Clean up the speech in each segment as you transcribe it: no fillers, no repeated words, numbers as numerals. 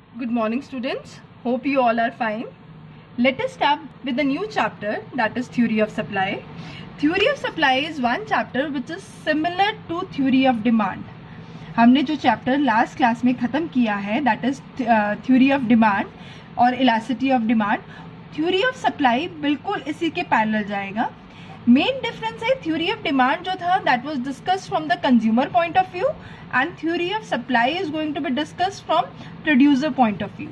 Good morning, students. Hope you all are fine. Let us start with a new chapter, that is Theory of Supply. Theory of Supply is one chapter which is similar to Theory of Demand. हमने जो chapter last class में ख़त्म किया है that is Theory of Demand और Elasticity of Demand. Theory of Supply बिल्कुल इसी के पैरेलल जाएगा. मेन डिफरेंस है थ्योरी ऑफ डिमांड जो था that was discussed from the consumer point of view and theory of supply is going to be discussed from producer point of view.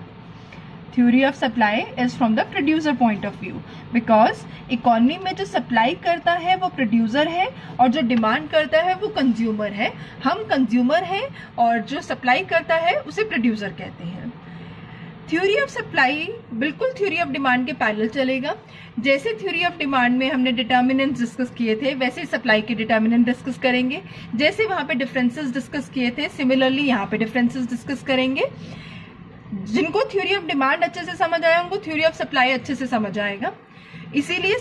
Theory of supply is from the producer point of view because economy में जो supply करता है वो producer है और जो demand करता है वो कंज्यूमर है. हम कंज्यूमर हैं और जो सप्लाई करता है उसे प्रोड्यूसर कहते हैं. थ्योरी ऑफ सप्लाई बिल्कुल थ्योरी ऑफ डिमांड के पैरेलल चलेगा. जैसे थ्योरी ऑफ डिमांड में हमने डिटर्मिनेंट्स डिस्कस किए थे वैसे सप्लाई के डिटर्मिनेंट डिस्कस करेंगे. जैसे वहां पे डिफरेंसेस डिस्कस किए थे सिमिलरली यहाँ पे डिफरेंसेस डिस्कस करेंगे. जिनको थ्योरी ऑफ डिमांड अच्छे से समझ आया उनको थ्योरी ऑफ सप्लाई अच्छे से समझ आएगा. इसीलिए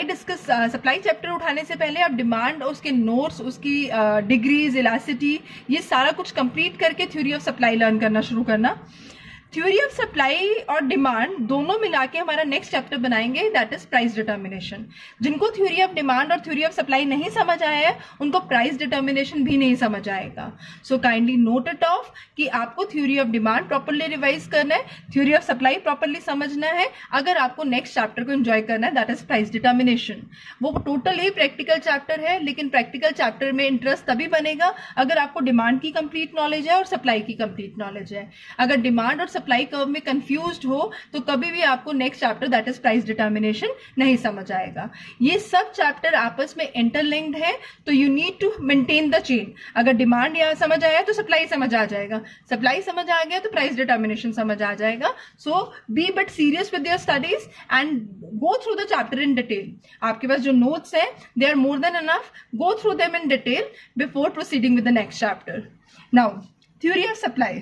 सप्लाई चैप्टर उठाने से पहले आप डिमांड और उसके नोट्स, उसकी डिग्रीज, इलास्टिसिटी, ये सारा कुछ कंप्लीट करके थ्योरी ऑफ सप्लाई लर्न करना शुरू करना. थ्योरी ऑफ सप्लाई और डिमांड दोनों मिला के हमारा नेक्स्ट चैप्टर बनाएंगे दैट इज प्राइस डिटर्मिनेशन. जिनको थ्योरी ऑफ डिमांड और थ्योरी ऑफ सप्लाई नहीं समझ आया है उनको प्राइस डिटर्मिनेशन भी नहीं समझ आएगा. So kindly note it of कि आपको theory of demand properly revise करना है, थ्योरी ऑफ सप्लाई प्रॉपरली समझना है अगर आपको नेक्स्ट चैप्टर को एंजॉय करना है दैट इज प्राइस डिटर्मिनेशन. वो टोटल ही प्रैक्टिकल चैप्टर है लेकिन प्रैक्टिकल चैप्टर में इंटरेस्ट तभी बनेगा अगर आपको डिमांड की कंप्लीट नॉलेज है और सप्लाई की कंप्लीट नॉलेज है. अगर डिमांड और सप्लाई कर्व में कंफ्यूज्ड हो तो कभी भी आपको next chapter that is price determination नहीं समझ आएगा. ये सब चैप्टर आपस में इंटरलिंक्ड है तो you need to maintain the chain. अगर डिमांड या समझ आया तो सप्लाई समझ आ जाएगा, सप्लाई समझ आ गया तो प्राइस डिटर्मिनेशन समझ आ जाएगा. So be but serious with your studies and go through the chapter in detail. आपके पास जो नोट्स हैं they are more than enough. Go through them in detail before proceeding with the next chapter. Now theory of supply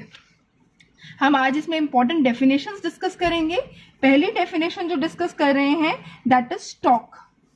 हम आज इसमें important definitions discuss करेंगे. पहली definition जो डिस्कस कर रहे हैं that is stock.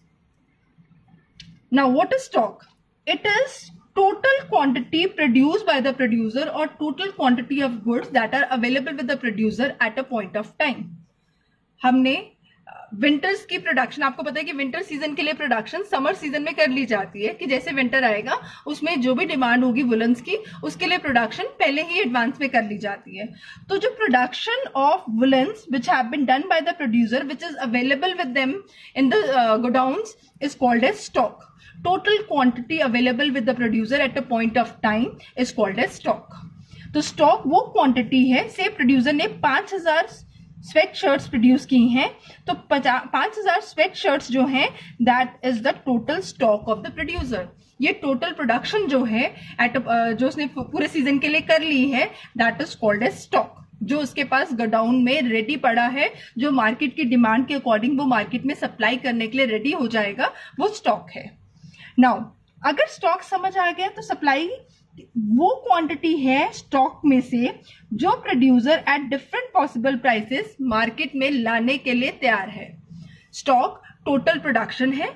Now what is stock? It is total quantity produced by the producer or total quantity of goods that are available with the producer at a point of time. हमने winters की production, आपको पता है कि winter season के लिए production summer season में कर ली जाती है कि जैसे विंटर आएगा उसमें जो भी डिमांड होगी वुलन्स की उसके लिए प्रोडक्शन पहले ही एडवांस में कर ली जाती है. तो जो production of woollens which have been done by the producer which is available with them in the godowns is called as stock. Total quantity available with the producer at a point of time is called as stock. तो stock वो quantity है, से producer ने 5000 sweat shirts produce की हैं तो 5000 sweat shirts जो हैं that is the total stock of the producer. ये टोटल प्रोडक्शन जो है जो उसने पूरे सीजन के लिए कर ली है that is called as stock. जो उसके पास गोडाउन में रेडी पड़ा है, जो मार्केट की डिमांड के अकॉर्डिंग वो मार्केट में सप्लाई करने के लिए रेडी हो जाएगा, वो स्टॉक है. नाउ अगर स्टॉक समझ आ गया तो सप्लाई वो क्वांटिटी है स्टॉक में से जो producer at different possible prices market में लाने के लिए तैयार है. स्टॉक टोटल प्रोडक्शन है.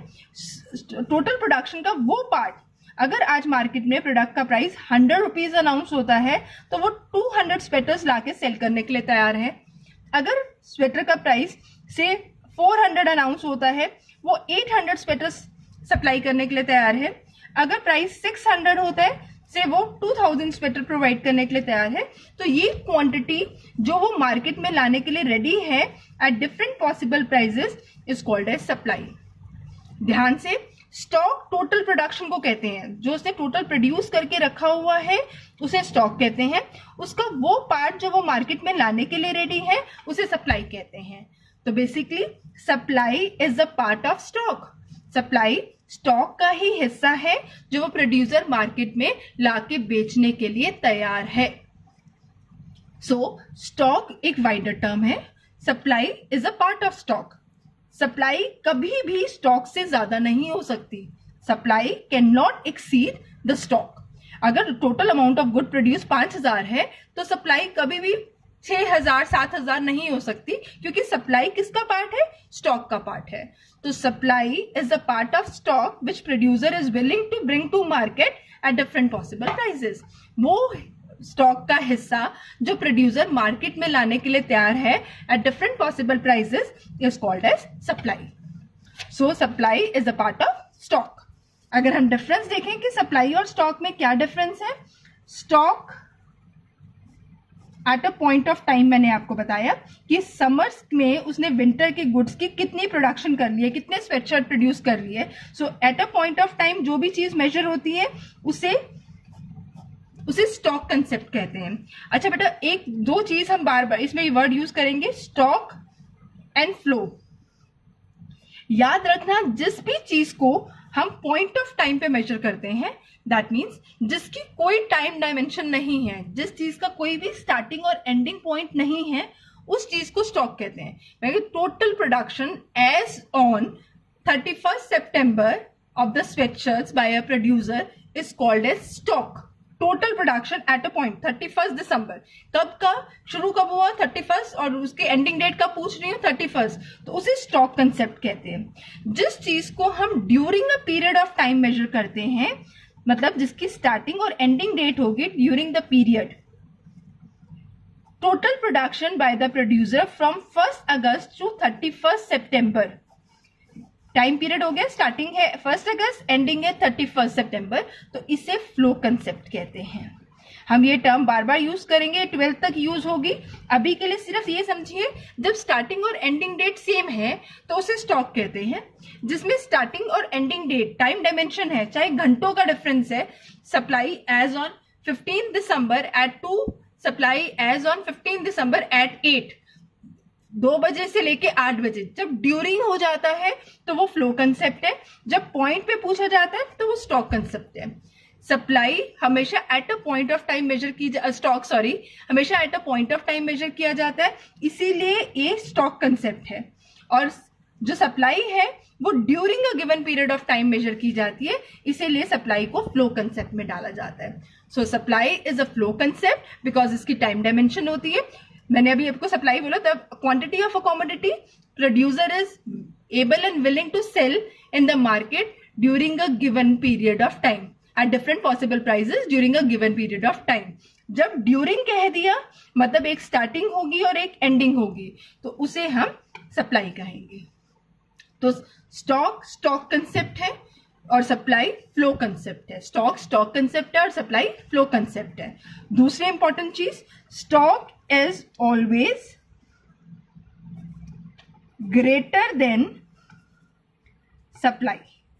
टोटल प्रोडक्शन का वो पार्ट, अगर आज मार्केट में प्रोडक्ट का प्राइस 100 रुपीज अनाउंस होता है तो वो 200 स्वेटर्स लाके सेल करने के लिए तैयार है. अगर स्वेटर का प्राइस से 400 अनाउंस होता है वो 800 स्वेटर्स सप्लाई करने के लिए तैयार है. अगर प्राइस 600 होता है से वो 2000 स्वेटर प्रोवाइड करने के लिए तैयार है. तो ये क्वांटिटी जो वो मार्केट में लाने के लिए रेडी है at different possible prices is called as supply. ध्यान से, स्टॉक टोटल प्रोडक्शन को कहते हैं. जो उसने टोटल प्रोड्यूस करके रखा हुआ है उसे स्टॉक कहते हैं. उसका वो पार्ट जो वो मार्केट में लाने के लिए रेडी है उसे सप्लाई कहते हैं. तो basically supply is a part of stock. Supply stock का ही हिस्सा है जो वो प्रोड्यूसर मार्केट में लाके बेचने के लिए तैयार है. सो स्टॉक एक वाइडर टर्म है. Supply is a part of stock. Supply कभी भी स्टॉक से ज्यादा नहीं हो सकती. Supply can not exceed the stock. अगर total amount of good produce 5000 है तो सप्लाई कभी भी 6000 7000 नहीं हो सकती क्योंकि सप्लाई किसका पार्ट है? स्टॉक का पार्ट है. तो supply is a part of stock which producer is willing to bring to market at different possible prices. वो स्टॉक का हिस्सा जो प्रोड्यूसर मार्केट में लाने के लिए तैयार है at different possible prices is called as supply. So supply is a part of stock. अगर हम डिफरेंस देखें कि सप्लाई और स्टॉक में क्या डिफरेंस है, stock at a point of time मैंने आपको बताया कि समर्स में उसने विंटर के गुड्स की कितनी प्रोडक्शन कर ली है, कितने स्वेटशर्ट प्रोड्यूस कर लिए है. So at a point of time जो भी चीज मेजर होती है उसे स्टॉक कंसेप्ट कहते हैं. अच्छा बेटा, एक दो चीज हम बार बार इसमें वर्ड यूज करेंगे, स्टॉक एंड फ्लो. याद रखना, जिस भी चीज को हम पॉइंट ऑफ टाइम पे मेजर करते हैं, दैट मीन्स जिसकी कोई टाइम डायमेंशन नहीं है, जिस चीज का कोई भी स्टार्टिंग और एंडिंग पॉइंट नहीं है, उस चीज को स्टॉक कहते हैं. Total production as on 31st September of the sweatshirts by a producer is called as stock. Total production at a point 31st December. कब का शुरू कब हुआ, 31st, और उसके एंडिंग डेट का पूछ रही हूँ 31st, तो उसे स्टॉक कंसेप्ट कहते हैं. जिस चीज को हम during a period of time measure करते हैं, मतलब जिसकी स्टार्टिंग और एंडिंग डेट होगी during the period. Total production by the producer from 1st August to 31st September. Time period हो गया, स्टार्टिंग है 1st August, एंडिंग है 31st September, तो इसे फ्लो कंसेप्ट कहते हैं. हम ये टर्म बार बार यूज करेंगे, 12th तक यूज होगी. अभी के लिए सिर्फ ये समझिए, जब स्टार्टिंग और एंडिंग डेट सेम है तो उसे स्टॉक कहते हैं. जिसमें स्टार्टिंग और एंडिंग डेट टाइम डायमेंशन है, चाहे घंटों का डिफरेंस है, supply as on 15th December at 2, supply as on 15th December at 8, 2 बजे से लेके 8 बजे. जब ड्यूरिंग हो जाता है तो वो फ्लो कंसेप्ट है, जब पॉइंट पे पूछा जाता है तो वो स्टॉक कंसेप्ट है. सप्लाई हमेशा at a point of time measure की, स्टॉक हमेशा at a point of time measure किया जाता है, इसीलिए ये स्टॉक कंसेप्ट है. और जो सप्लाई है वो during a given period of time measure की जाती है, इसीलिए सप्लाई को फ्लो कंसेप्ट में डाला जाता है. So supply is a flow concept because इसकी टाइम डायमेंशन होती है. मैंने अभी आपको सप्लाई बोला, तब quantity of a commodity producer is able and willing to sell in the market during a given period of time at different possible prices during a given period of time. जब during कह दिया मतलब एक starting होगी और एक ending होगी, तो उसे हम सप्लाई कहेंगे. तो स्टॉक कंसेप्ट है और सप्लाई फ्लो कंसेप्ट है. स्टॉक कंसेप्ट है और सप्लाई फ्लो कंसेप्ट है. दूसरी इंपॉर्टेंट चीज, stock is always greater than supply.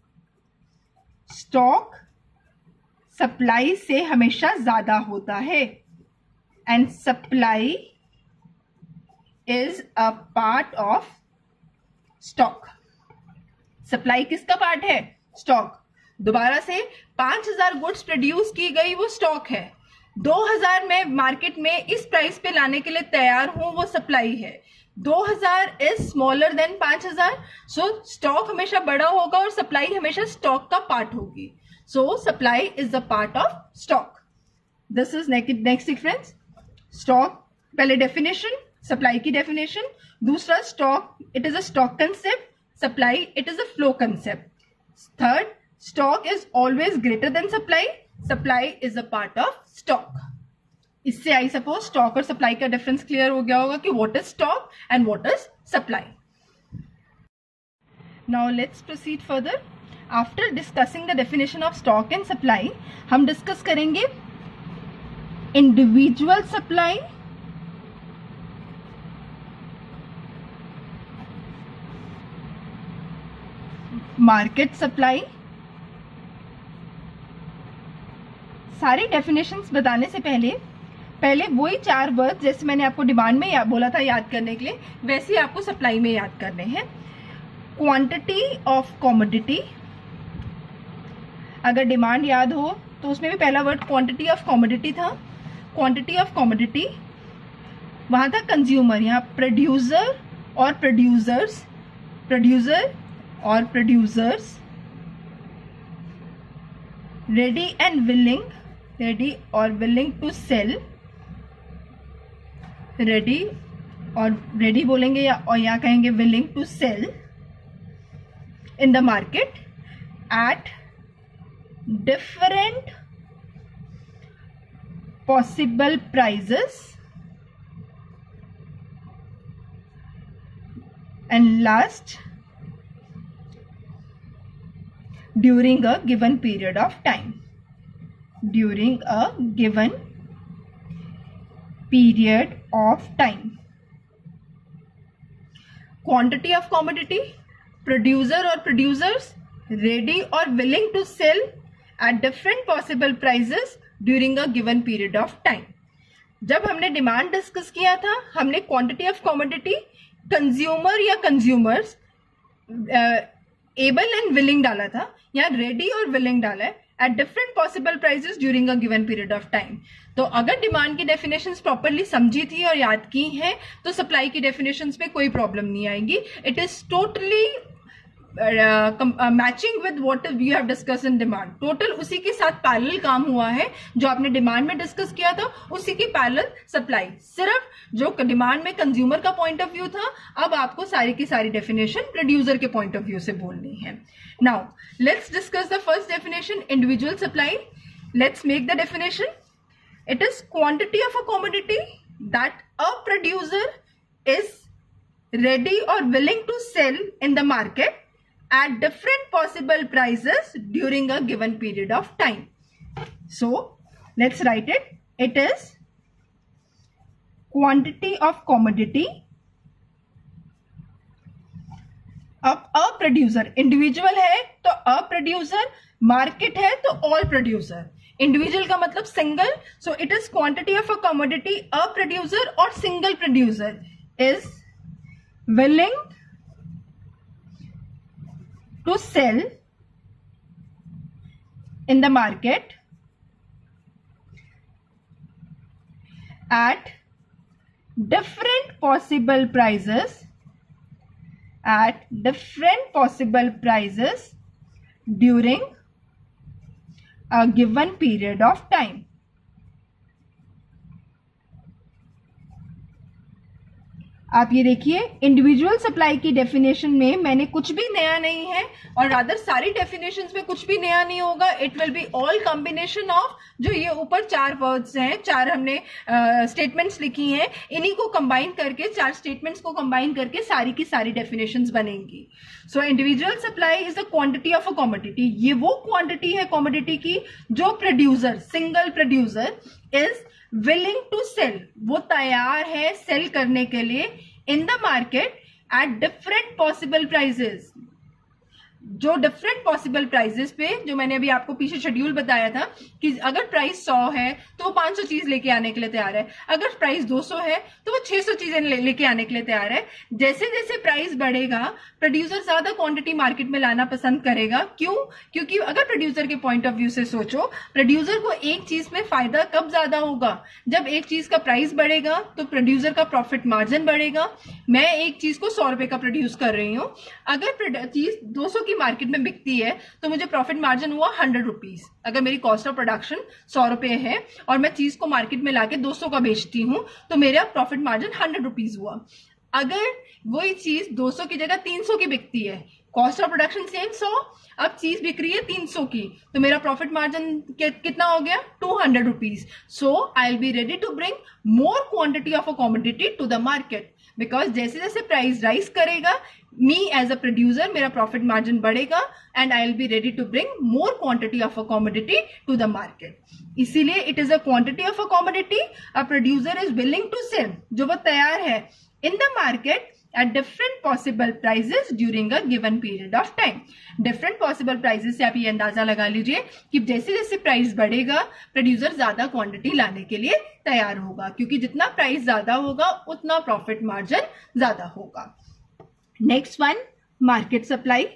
Stock supply से हमेशा ज्यादा होता है and supply is a part of stock. Supply किसका पार्ट है? स्टॉक. दोबारा से 5000 गुड्स प्रोड्यूस की गई, वो स्टॉक है. 2000 में मार्केट में इस प्राइस पे लाने के लिए तैयार हूं, वो सप्लाई है. 2000 is smaller than 5000, so stock हमेशा बड़ा होगा और सप्लाई हमेशा स्टॉक का पार्ट होगी. So supply is the part of stock. This is next difference. Stock, पहले डेफिनेशन, सप्लाई की डेफिनेशन. दूसरा, stock it is a stock concept, supply it is a flow concept. Third, stock is always greater than supply, supply is a part of stock. इससे I suppose stock और supply का difference clear हो गया होगा कि what is stock and what is supply. Now let's proceed further. After discussing the definition of stock and supply, हम discuss करेंगे individual supply, market supply. सारी डेफिनेशंस बताने से पहले वही 4 वर्ड जैसे मैंने आपको डिमांड में बोला था याद करने के लिए, वैसे ही आपको सप्लाई में याद करने हैं. क्वांटिटी ऑफ कमोडिटी, अगर डिमांड याद हो तो उसमें भी पहला वर्ड क्वांटिटी ऑफ कमोडिटी था. क्वांटिटी ऑफ कमोडिटी, वहां था कंज्यूमर, यहाँ प्रोड्यूसर और प्रोड्यूसर्स, प्रोड्यूसर और producers. Ready and willing, ready और विलिंग टू सेल, रेडी और रेडी बोलेंगे या और यहाँ कहेंगे willing to sell in the market at different possible prices, and last, during a given period of time. During a given period of time. Quantity of commodity, producer or producers ready or willing to sell at different possible prices during a given period of time. जब हमने demand discuss किया था, हमने quantity of commodity consumer या consumers able and willing डाला था, या ready और विलिंग डाला है at different possible prices during a given period of time. तो अगर डिमांड की डेफिनेशंस प्रॉपरली समझी थी और याद की हैं तो सप्लाई की डेफिनेशंस में कोई प्रॉब्लम नहीं आएगी. It is totally matching with what we have discuss in demand. Total उसी के साथ पैरेलल काम हुआ है. जो आपने डिमांड में डिस्कस किया था उसी की पैरेलल सप्लाई. सिर्फ जो डिमांड में कंज्यूमर का पॉइंट ऑफ व्यू था, अब आपको सारी की सारी डेफिनेशन प्रोड्यूसर के पॉइंट ऑफ व्यू से बोलनी है. Now let's discuss the first definition, individual supply. Let's make the definition. It is quantity of a commodity that a producer is ready और willing to sell in the market at different possible prices during a given period of time. So let's write it. It is quantity of commodity. अब a producer individual है तो a producer, market है तो all producer. Individual का मतलब single, so it is quantity of a commodity a producer or single producer is willing to sell in the market at different possible prices during a given period of time. आप ये देखिए, individual supply की definition में मैंने कुछ भी नया नहीं है, और रादर सारी डेफिनेशंस में कुछ भी नया नहीं होगा. It will be all combination of जो ये ऊपर चार वर्ड्स हैं, चार हमने स्टेटमेंट्स लिखी हैं, इन्हीं को कंबाइन करके, चार स्टेटमेंट्स को कंबाइन करके सारी की सारी डेफिनेशंस बनेंगी. So individual supply is the quantity of a commodity. ये वो क्वांटिटी है कमोडिटी की जो producer, single producer is willing to sell, वो तैयार है सेल करने के लिए in the market at different possible prices. जो डिफरेंट पॉसिबल प्राइसेस पे, जो मैंने अभी आपको पीछे शेड्यूल बताया था कि अगर प्राइस 100 है तो वो 500 चीज लेके आने के लिए तैयार है, अगर प्राइस 200 है तो वो 600 चीजें लेके आने के लिए तैयार है. जैसे जैसे प्राइस बढ़ेगा प्रोड्यूसर ज्यादा क्वांटिटी मार्केट में लाना पसंद करेगा. क्यों? क्योंकि अगर प्रोड्यूसर के पॉइंट ऑफ व्यू से सोचो, प्रोड्यूसर को एक चीज में फायदा कब ज्यादा होगा? जब एक चीज का प्राइस बढ़ेगा तो प्रोड्यूसर का प्रॉफिट मार्जिन बढ़ेगा. मैं एक चीज को 100 रुपए का प्रोड्यूस कर रही हूँ, अगर चीज 200 की मार्केट में बिकती है तो मुझे प्रॉफिट मार्जिन हुआ 100 रुपीज. अगर मेरी कॉस्ट ऑफ प्रोडक्शन 100 रुपए है और मैं चीज को मार्केट में लाके 200 का बेचती हूं तो मेरा प्रॉफिट मार्जिन 100 रुपीज हुआ. अगर वही चीज 200 की जगह 300 की बिकती है, कॉस्ट ऑफ प्रोडक्शन सेम 100, अब चीज बिक रही है 300 की, तो मेरा प्रॉफिट मार्जिन कितना हो गया? 200 rupees. So I will be ready to bring more quantity of a commodity to the market, because जैसे जैसे प्राइस राइज करेगा, मी एज अ प्रोड्यूसर, मेरा प्रॉफिट मार्जिन बढ़ेगा and I will be ready to bring more quantity of a commodity to the market. इसीलिए it is a quantity of a commodity a producer is willing to sell, जो वो तैयार है in the market at different possible prices during a given period of time. Different possible prices से आप ये अंदाजा लगा लीजिए कि जैसे जैसे प्राइस बढ़ेगा प्रोड्यूसर ज्यादा क्वांटिटी लाने के लिए तैयार होगा, क्योंकि जितना प्राइस ज्यादा होगा उतना प्रॉफिट मार्जिन ज्यादा होगा. Next one, market supply.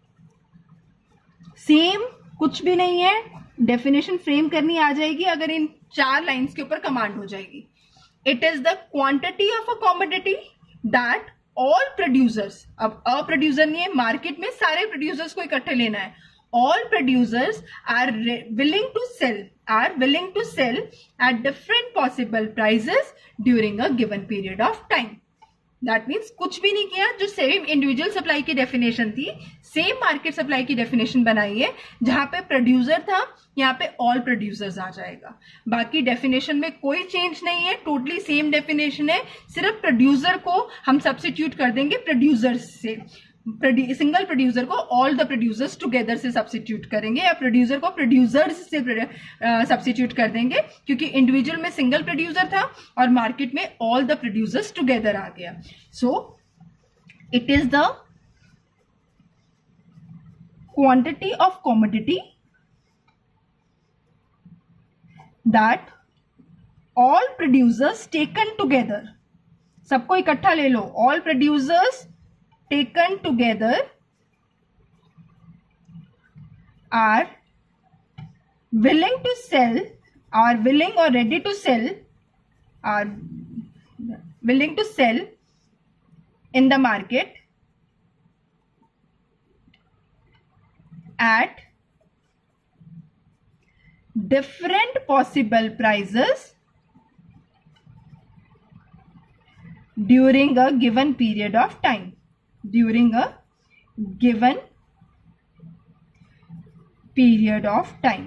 Same, कुछ भी नहीं है, डेफिनेशन फ्रेम करनी आ जाएगी अगर इन 4 लाइंस के ऊपर कमांड हो जाएगी. It is the quantity of a commodity that all producers, अब अ प्रोड्यूसर नहीं है, मार्केट में सारे प्रोड्यूसर्स को इकट्ठे लेना है. All producers are willing to sell at different possible prices during a given period of time. That means कुछ भी नहीं किया, जो सेम इंडिविजुअल सप्लाई की डेफिनेशन थी, सेम मार्केट सप्लाई की डेफिनेशन बनाई है। जहां पे प्रोड्यूसर था, यहाँ पे ऑल प्रोड्यूसर्स आ जाएगा। बाकी डेफिनेशन में कोई चेंज नहीं है, टोटली सेम डेफिनेशन है। सिर्फ प्रोड्यूसर को हम सब्स्टिट्यूट कर देंगे प्रोड्यूसर्स से, सिंगल प्रोड्यूसर को ऑल द प्रोड्यूसर्स टुगेदर से सब्स्टिट्यूट करेंगे, या प्रोड्यूसर को प्रोड्यूसर्स से सब्स्टिट्यूट कर देंगे, क्योंकि इंडिविजुअल में सिंगल प्रोड्यूसर था और मार्केट में ऑल द प्रोड्यूसर्स टुगेदर आ गया। So it is the quantity of commodity that all producers taken together, सबको इकट्ठा ले लो, all producers taken together are willing to sell, are willing or ready to sell, are willing to sell in the market at different possible prices during a given period of time. During a given period of time.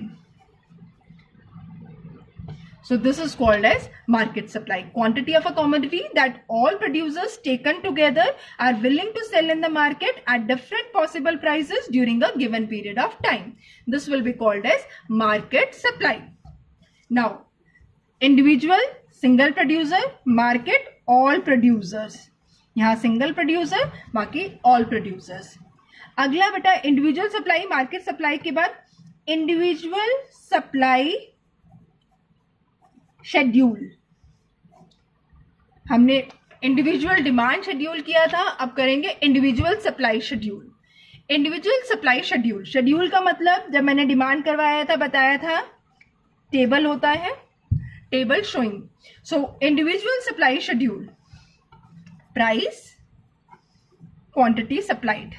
So this is called as market supply. Quantity of a commodity that all producers taken together are willing to sell in the market at different possible prices during a given period of time. This will be called as market supply. Now, individual, single producer, market, all producers. यहाँ single producer, बाकी all producers. अगला बेटा individual supply, market supply के बाद individual supply schedule. हमने individual demand schedule किया था, अब करेंगे individual supply schedule. Individual supply schedule, schedule का मतलब जब मैंने डिमांड करवाया था बताया था टेबल होता है, table showing. So individual supply schedule, price, quantity supplied,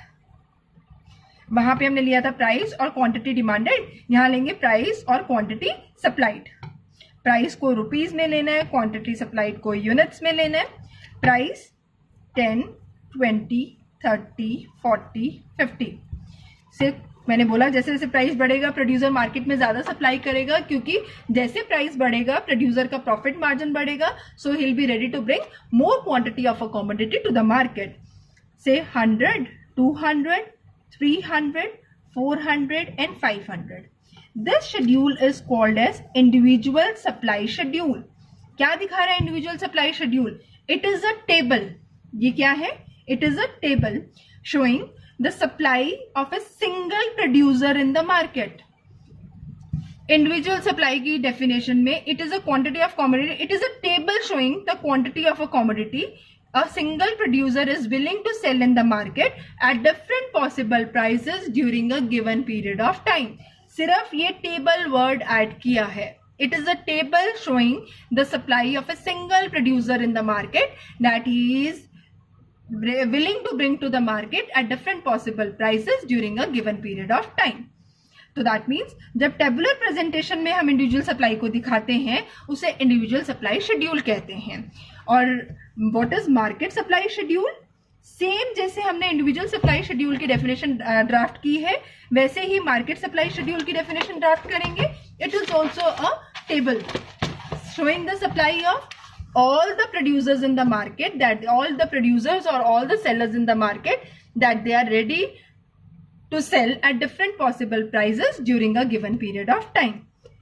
वहां पे हमने लिया था प्राइस और क्वांटिटी डिमांडेड, यहां लेंगे प्राइस और क्वांटिटी सप्लाइड। प्राइस को रुपीज में लेना है, क्वांटिटी सप्लाइड को यूनिट्स में लेना है। प्राइस 10, 20, 30, 40, 50 से मैंने बोला जैसे जैसे प्राइस बढ़ेगा प्रोड्यूसर मार्केट में ज्यादा सप्लाई करेगा, क्योंकि जैसे प्राइस बढ़ेगा प्रोड्यूसर का प्रॉफिट मार्जिन बढ़ेगा, so he will be ready to bring more quantity of a commodity to the market. से 100, 200, 300, 400 and 500. This schedule is called as individual supply schedule. क्या दिखा रहा है individual supply schedule? It is a table. ये क्या है? It is a table showing the supply of a single producer in the market. Individual supply की definition में it is a quantity of commodity. It is a table showing the quantity of a commodity a single producer is willing to sell in the market at different possible prices during a given period of time. सिर्फ ये table word add किया है. It is a table showing the supply of a single producer in the market that he is willing to bring to the market at different possible prices during a given period of time. तो that means जब tabular presentation में हम individual supply को दिखाते हैं उसे individual supply schedule कहते हैं. और what is market supply schedule? Same जैसे हमने इंडिविजुअल सप्लाई शेड्यूल की डेफिनेशन ड्राफ्ट की है वैसे ही मार्केट सप्लाई शेड्यूल की डेफिनेशन ड्राफ्ट करेंगे. It is also a table showing the supply of all the producers in the market, that all the producers or all the sellers in the market that they are ready to sell at different possible prices during a given period of time.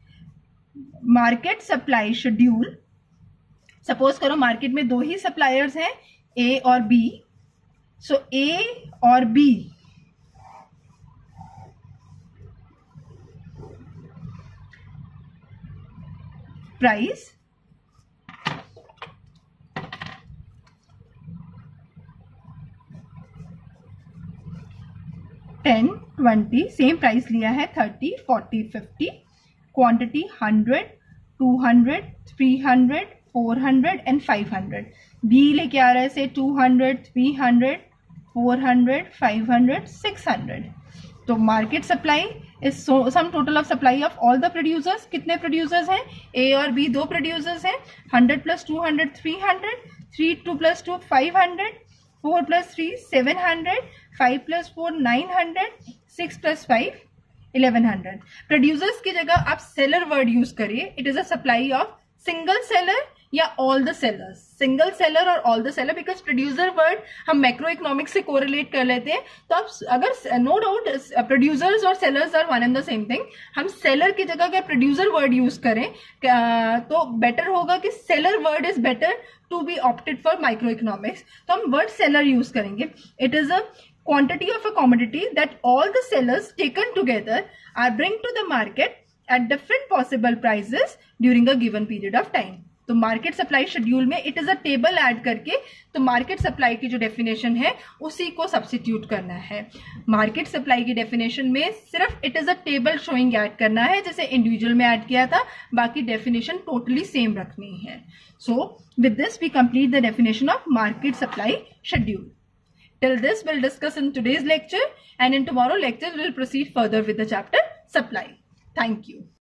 Market supply schedule, suppose करो market में दो ही suppliers हैं A और B. So A और B price $10, $20 same price लिया है, $30, $40, $50, quantity 100, 200, 300, 400 and 500. B लेके आ रहा है से 200, 300, 400, 500, 600. तो market supply is sum total of supply of all the producers. कितने प्रोड्यूसर्स हैं? ए और बी दो प्रोड्यूसर्स हैं. 100 + 200 300, 3 2 + 2 500, 4 + 3 700, 5 + 4 900, 6 + 5 1100. प्रोड्यूसर्स की जगह आप सेलर वर्ड यूज करिए. It is a supply of single seller या all the sellers. Single seller और all the seller, because producer word हम मैक्रो इकोनॉमिक्स से कोरिलेट कर लेते हैं. तो आप अगर नो डाउट प्रोड्यूसर्स और sellers are one and the same thing, हम सेलर की जगह अगर प्रोड्यूसर वर्ड यूज करें तो बेटर होगा कि seller word is better to be opted for micro economics. तो हम वर्ड सेलर यूज करेंगे. It is a quantity of a commodity that all the sellers taken together are bring to the market at different possible prices during a given period of time. तो market supply schedule में it is a table add करके तो market supply की जो definition है उसी को substitute करना है. मार्केट सप्लाई की डेफिनेशन में सिर्फ it is a table showing add करना है जैसे इंडिविजुअल में ऐड किया था. बाकी डेफिनेशन टोटली सेम रखनी है. So with this we complete the definition of market supply schedule. Till this we'll discuss in today's lecture, and in tomorrow lecture we'll proceed further with the chapter supply. Thank you.